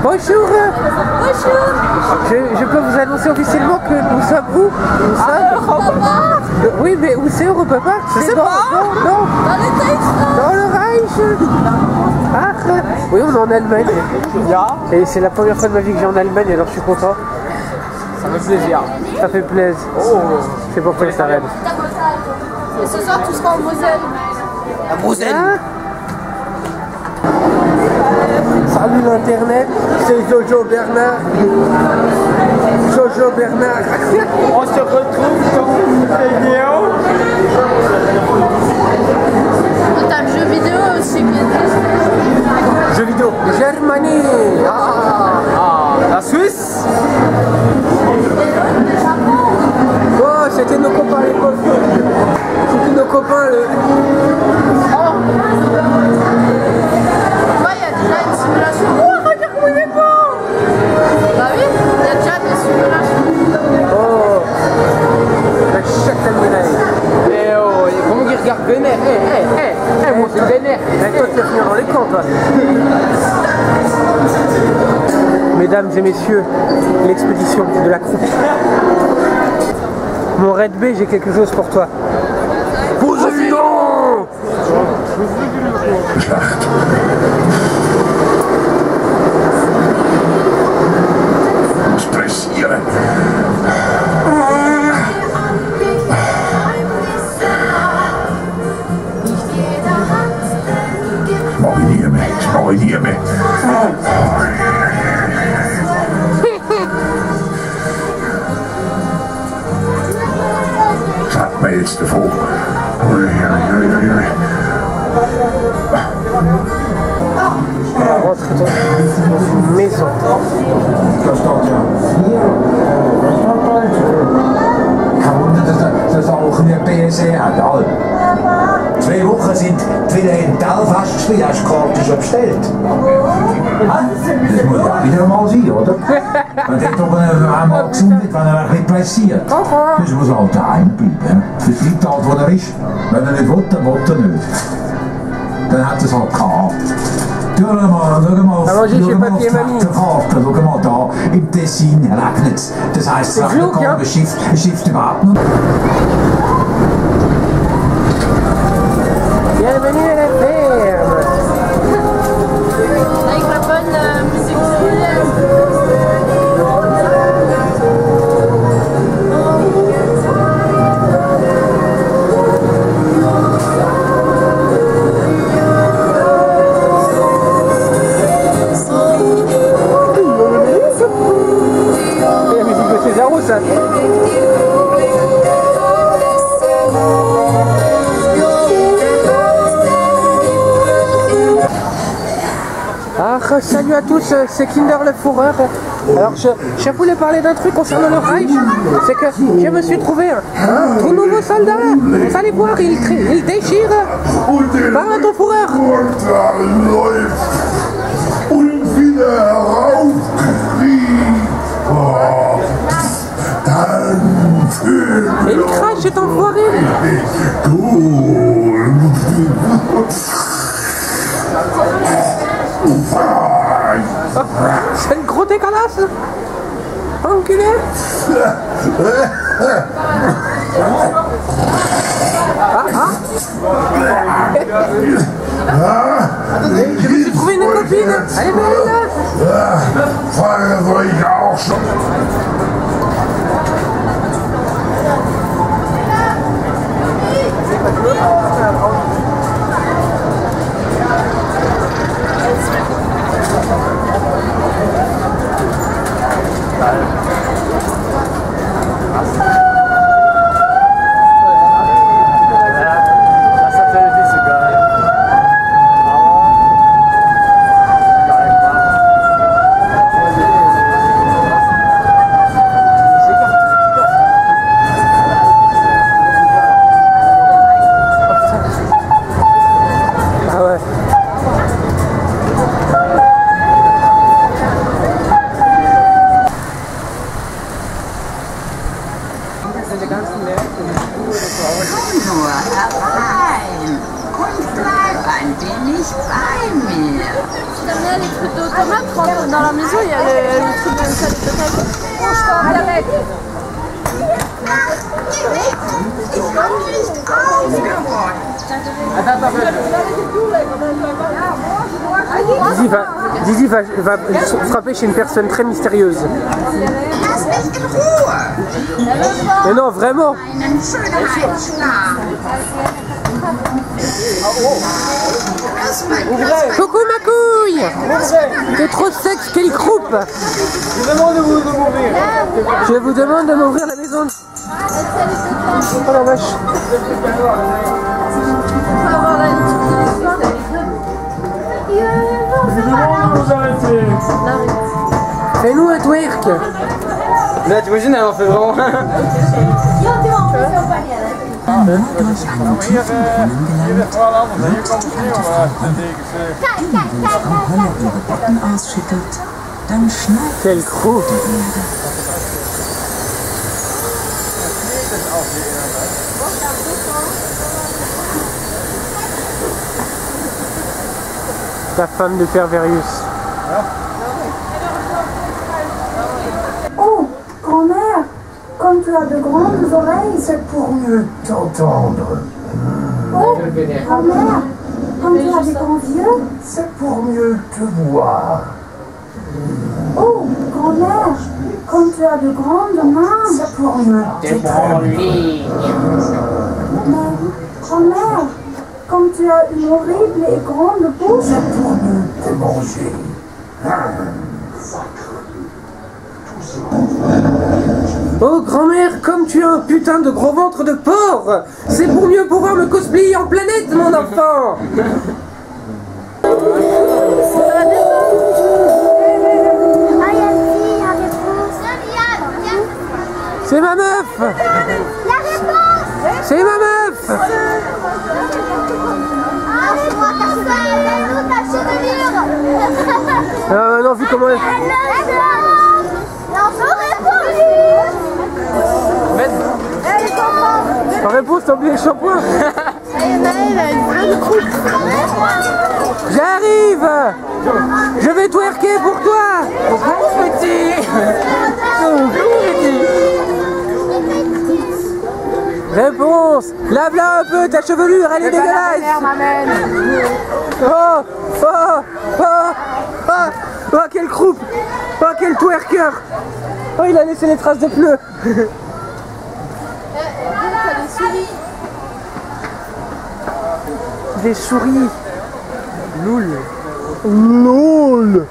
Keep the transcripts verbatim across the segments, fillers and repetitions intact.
Bonjour. Bonjour. Je, je peux vous annoncer officiellement que nous sommes où? Nous sommes... Ah, Euh, Oui, mais où c'est Europa Park? Je sais dans, pas. Non, non, Dans le texte. dans le Reich. Ah, oui, on est en Allemagne. Ja, Et c'est la première fois de ma vie que j'ai en Allemagne, alors je suis content. ça me fait plaisir. Ça fait plaisir. Oh, C'est pourquoi ça s'arrête. Et ce soir, tu seras en Moselle. la Moselle. Ah. Salut l'internet, c'est Jojo Bernard. Jojo Bernard. On se retrouve dans une vidéo. T'as le jeu vidéo aussi qui est... Jeux vidéo. Germanie. Ah. Ah, la Suisse. Oh, c'était nos copains à l'époque. C'était nos copains. Le... Oh. Ouais, il y a déjà une simulation. Oh, regarde comment il est beau. Bah oui, il y a déjà des simulations. Oh. La chatte admirée. Eh oh, et comment il regarde vénère? Eh, eh, eh, eh, moi c'est vénère. Eh, toi, tu vas finir dans les camps, toi. Mesdames et messieurs, l'expédition de la croupe. Mon Red B, j'ai quelque chose pour toi. Poséidon! Stressieren. Mooi niet meer, mooi niet meer. Gaat mij iets te vol. Oei, oei, oei, oei. Rentre dans une maison. Das ist auch eine P S C hat, alle. Zwei Wochen sind wieder in Telfast gespielt, hast du Karte schon bestellt? Ah, das muss ja wieder mal sein, oder? Man hat doch einmal gesund, wenn er ein bisschen pressiert. Dus muss er halt daheim bleiben. Das bleibt halt, wo er ist. Wenn er nicht will, dann will er nicht. Dann hat er es halt gehabt. Schau mal, schau mal auf, Aber ich schau hab mal auf die die Manie. Wetterkarte, schau mal da, im Tessin regnet es. Das heisst, es regnet Flug, ja. gar nicht, es schifft überhaupt nicht. Bienvenue à la ferme. Avec la bonne euh, musique. C'est la musique de Césaro, ça. Ah, salut à tous, c'est Kinder le Fourreur. Alors, je, je voulais parler d'un truc concernant le Reich. C'est que je me suis trouvé un, un tout nouveau soldat. Vous allez voir, il, crie- il déchire. Parle à ton Fourreur. läuft und wieder heraufgekriegt. Oh, dann für Et il crache, cet enfoiré. C'est le gros dégueulasse. Enculé. Ah, ah. Je me suis trouvé une copine. Elle est belle. Feuer soll ich auch schon. Das hat natürlich nicht so geil. Aber geil gemacht. connais les trucs d'automate, quand dans la maison il y a le, le truc de salle de peut-être. Didi va, Didi va, va frapper chez une personne très mystérieuse. Mais non, vraiment. Coucou ma couille. T'es trop sexe, quelle croupe. Je vous demande de vous m'ouvrir. Je vous demande de m'ouvrir la maison. Oh la vache. Je vous demande de vous arrêter. Fais-nous un twerk. Là, tu imagines, elle en fait vraiment. Quel crew. La femme de Perverius. Oh, grand-mère, comme tu as de grandes oreilles, c'est pour mieux T'entendre. Oh, grand-mère, comme tu as des grands yeux, c'est pour mieux te voir. Oh, grand-mère, comme tu as de grandes mains, c'est pour mieux t'étrangler. Mais, grand-mère, comme tu as une horrible et grande bouche, c'est pour mieux te manger. Oh grand-mère, comme tu as un putain de gros ventre de porc, c'est pour mieux pouvoir me cosplayer en planète, mon enfant. C'est ma meuf. C'est ma meuf. Ah non, vu comment elle... En réponse, t'as oublié le shampoing. J'arrive. Je vais twerker pour toi. Bonjour petit. Bonjour petit. Réponse. Lave-la un peu, ta chevelure, elle est dégueulasse. Oh, oh, oh, oh, oh, quelle croupe. Oh, quel twerker. Oh, il a laissé les traces de pneus. Des souris. Loul. Loul.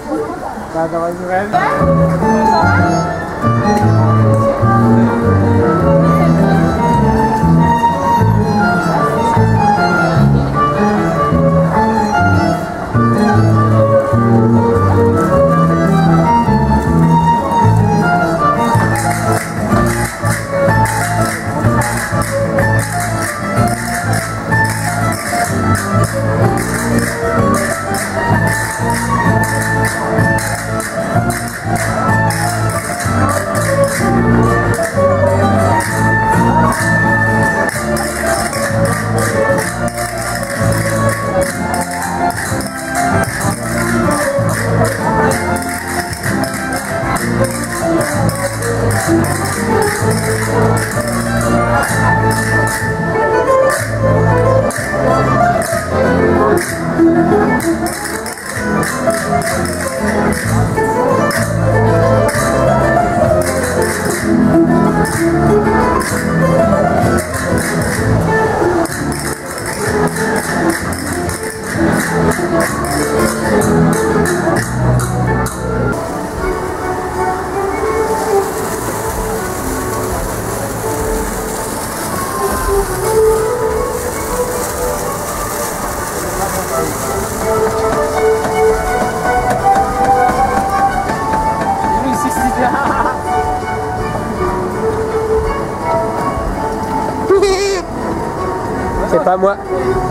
C'est pas moi.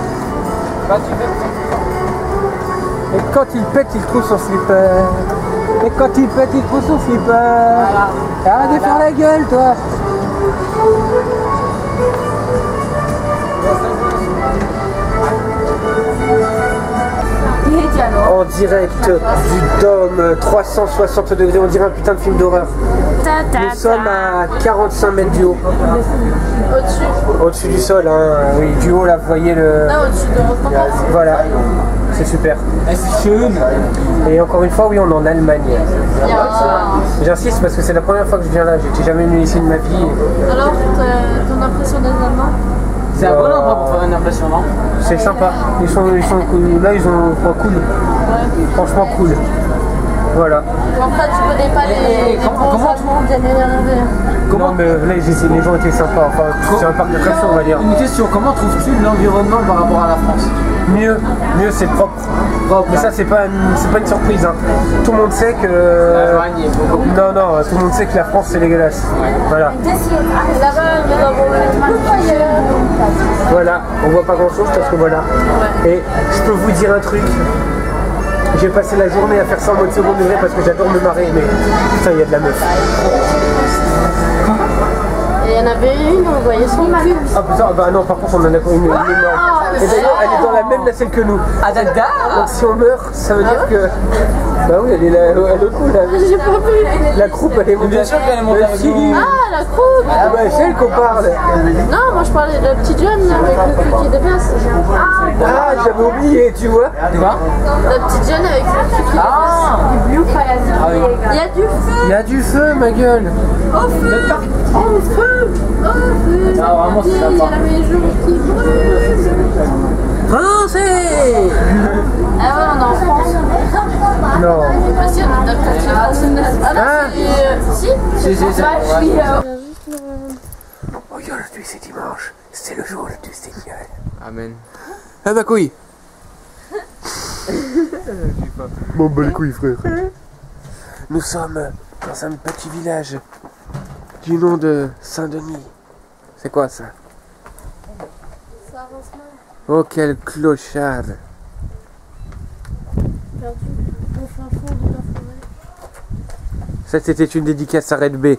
Et quand il pète, il trouve son slipper. Et quand il pète, il trouve son slipper. Voilà. Arrête de faire la gueule, toi. En direct du Dôme, trois cent soixante degrés, on dirait un putain de film d'horreur. Nous sommes à quarante-cinq mètres du haut. Au-dessus. Au-dessus du sol, hein. Oui, du haut là, vous voyez le... Non, au-dessus de votre enfance. Voilà, c'est super. Et encore une fois, oui, on est en Allemagne. J'insiste parce que c'est la première fois que je viens là, j'étais jamais venu ici de ma vie. Alors, ton impression des Allemands? C'est un bon endroit pour faire une impression, non? C'est sympa. Ils sont, ils sont cool. Là, ils ont quoi, cool. Franchement cool. Voilà. Après, tu connais pas les, les bons Allemands bien énervés. Comment mais là, les, les gens étaient sympas. Enfin, c'est un parc d'attractions, on va dire. Une question, comment trouves-tu l'environnement par rapport à la France? Mieux, mieux, c'est propre. Mais ça, c'est pas, une- c'est pas une surprise. Hein. Tout le monde sait que. L'Allemagne est beaucoup. Non, non, tout le monde sait que la France c'est dégueulasse. Voilà. Là-bas, nous avons le Voilà, on voit pas grand chose parce que voilà. Et je peux vous dire un truc. J'ai passé la journée à faire ça en mode second degré parce que j'adore me marrer, mais putain, il y a de la meuf. Et il y en avait une, on voyait son cul. Ah putain, bah non, par contre, on en a une, une énorme. Et d'ailleurs, elle est dans la même nacelle que nous. Ah, d'accord. Donc si on meurt, ça veut dire que. Bah oui, elle est là, elle est cool là. J'ai pas vu. La croupe, elle est montée. Bien sûr qu'elle est montée avec nous. Ah, la croupe. Ah bah c'est elle qu'on parle. Non, moi je parlais de la petite jeune là, avec le cul qui dépasse. Ah, j'avais oublié, tu vois. Quoi? La petite jeune avec le cul qui dépasse. Ah oui. Il y a du feu. Il y a du feu, ma gueule. Au feu. Au feu. Au feu. Ah, vraiment, c'est Il y a sympa. la maison qui brûle. Français. Ah ouais, on est en France. Non. Bah si, on est dans le quartier français. Ah non, Ah. c'est... euh, Si. Si, si, si. Bah, je suis... euh, Aujourd'hui c'est dimanche, c'est le jour du Seigneur. Amen. Ah ma couille. Bon bah les couilles frère. Nous sommes dans un petit village du nom de Saint-Denis. C'est quoi ça? Ça avance mal. Oh quel clochard. Perdu. Au fin fond de la forêt. Ça c'était une dédicace à Red B.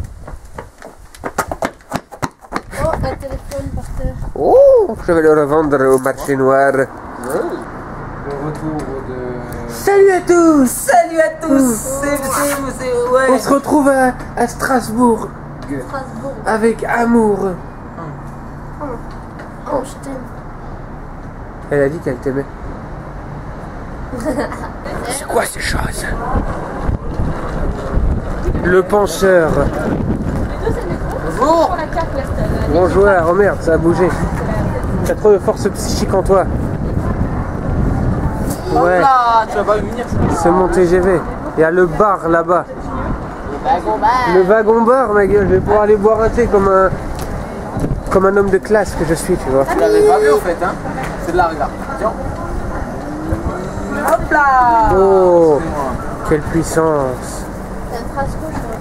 Oh, un téléphone par terre. Oh, je vais le revendre au marché noir. Le retour de... Salut à tous. Salut à tous. C'est... c'est... On ouais. se retrouve à, à Strasbourg Strasbourg. avec amour. Oh, je t'aime. Elle a dit qu'elle t'aimait. C'est quoi ces choses? Le penseur. Bonjour. Bonjour, oh merde, ça a bougé. T'as trop de force psychique en toi. Ouais, Là, tu vas pas venir ça. c'est mon T G V. Il y a le bar là-bas. Le wagon bar, ma gueule. Je vais pouvoir aller boire un thé comme un, comme un homme de classe que je suis, tu vois. Tu l'avais pas vu au fait, hein? C'est de la regarde. Tiens. Hop là. Oh, Excusez-moi. quelle puissance. T'as une trace gauche sur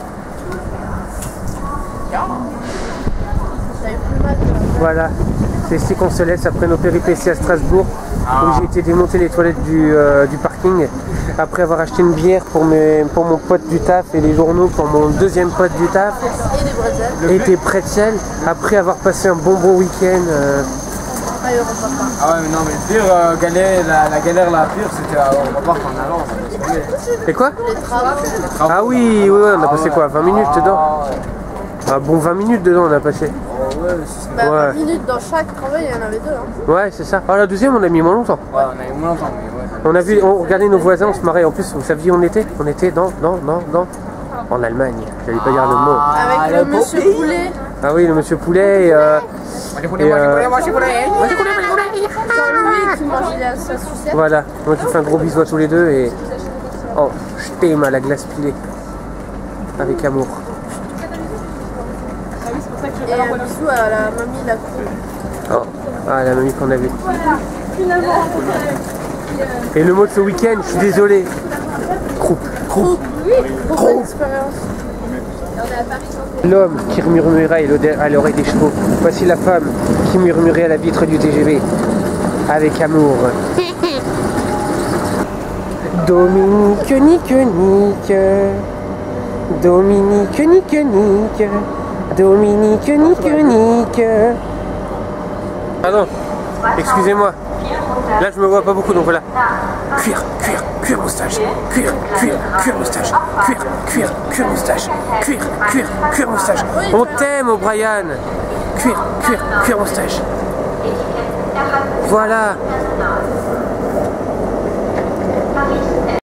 la tombe. Ça a eu plus mal que la Voilà, c'est ici qu'on se laisse après nos péripéties à Strasbourg, où j'ai été démonter les toilettes du, euh, du parking, après avoir acheté une bière pour, mes, pour mon pote du taf et les journaux pour mon deuxième pote du taf, et des bretzels. et des pretzels, après avoir passé un bon bon week-end. euh, Ah, il y aura pas. Ah ouais, mais non, mais le pire, euh, galère, la, la galère la pire, c'était à- au repas en allant. Ça me saoulait. Et quoi? Les travaux. Ah oui, oui, oui, on a passé quoi, vingt minutes dedans? Ah ouais. Ah bon, vingt minutes dedans on a passé. Oh, ouais, mais si c'est- Bah, Ouais. vingt minutes dans chaque travail, il y en avait deux. Hein. Ouais, c'est ça. Ah, la deuxième on a mis moins longtemps. Ouais, on a eu moins longtemps, mais ouais. On a vu, on regardait nos voisins, on se marrait. En plus, vous saviez où on était? On était dans, dans, dans, dans, en Allemagne. J'allais pas dire le mot. Avec Ah, le le beau monsieur pays. Poulet. Ah oui, le monsieur Poulet et, euh, et, euh, Jean-Louis qui mangeait la sauce sucette. voilà. Moi je fais un gros bisou à tous les deux et oh, je t'aime à la glace pilée avec amour. Et un bisou à la mamie la croupe. Oh, ah la mamie qu'on a vue. Et le mot de ce week-end, je suis désolé. Croupe. Croupe. Oui, bonne expérience. L'homme qui murmurait à l'oreille des chevaux. Voici la femme qui murmurait à la vitre du T G V. Avec amour. Dominique, nique, nique. Dominique, nique, nique. Dominique, nique, nique. Pardon, excusez-moi. Là, je me vois pas beaucoup, donc voilà. cuir, cuir, cuir moustache, cuir, cuir, cuir moustache, cuir, cuir, cuir moustache, cuir, cuir, cuir moustache. On t'aime, O'Brien. Cuir, cuir, cuir moustache. Voilà.